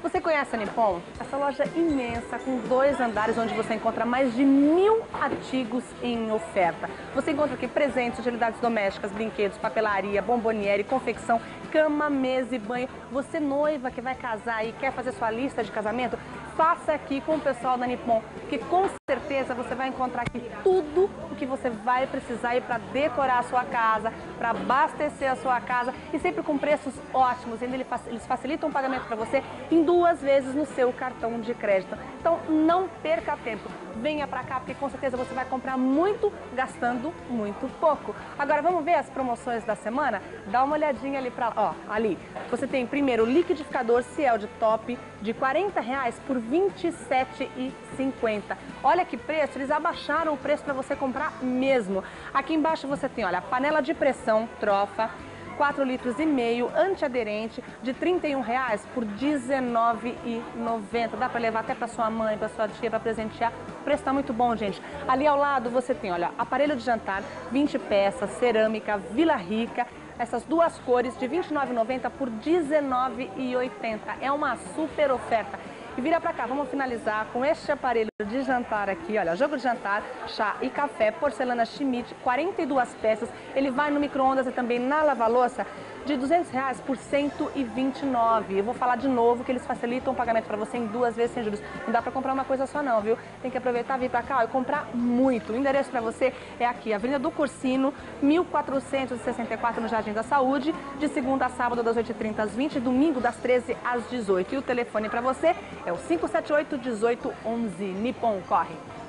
Você conhece a Nippon? Essa loja imensa, com 2 andares, onde você encontra mais de 1000 artigos em oferta. Você encontra aqui presentes, utilidades domésticas, brinquedos, papelaria, bomboniere, confecção, cama, mesa e banho. Você noiva que vai casar e quer fazer sua lista de casamento? Faça aqui com o pessoal da Nippon, que com certeza você vai encontrar aqui tudo o que você vai precisar para decorar a sua casa, para abastecer a sua casa e sempre com preços ótimos. Ainda eles facilitam o pagamento para você em 2 vezes no seu cartão de crédito. Então não perca tempo, venha para cá porque com certeza você vai comprar muito gastando muito pouco. Agora vamos ver as promoções da semana? Dá uma olhadinha ali para ali. Você tem primeiro o liquidificador Ciel de top de R$40 por R$27,50. Olha que preço, eles abaixaram o preço para você comprar mesmo. Aqui embaixo você tem, olha, a panela de pressão Trofa, 4,5 litros antiaderente de R$31 por R$19,90. Dá para levar até para sua mãe, para sua tia, para presentear. O preço está muito bom, gente. Ali ao lado você tem, olha, aparelho de jantar, 20 peças, cerâmica, Vila Rica. Essas 2 cores de R$29,90 por R$19,80. É uma super oferta. E vira pra cá, vamos finalizar com este aparelho de jantar aqui, olha, jogo de jantar, chá e café, porcelana Schmidt, 42 peças. Ele vai no micro-ondas e também na lava-louça de R$200 por R$129. Eu vou falar de novo que eles facilitam o pagamento para você em 2 vezes sem juros. Não dá para comprar uma coisa só não, viu? Tem que aproveitar, vir para cá e comprar muito. O endereço para você é aqui, Avenida do Cursino, 1464 no Jardim da Saúde, de segunda a sábado das 8h30 às 20h, domingo das 13 às 18h. E o telefone para você é o 578-1811. Nippon, corre!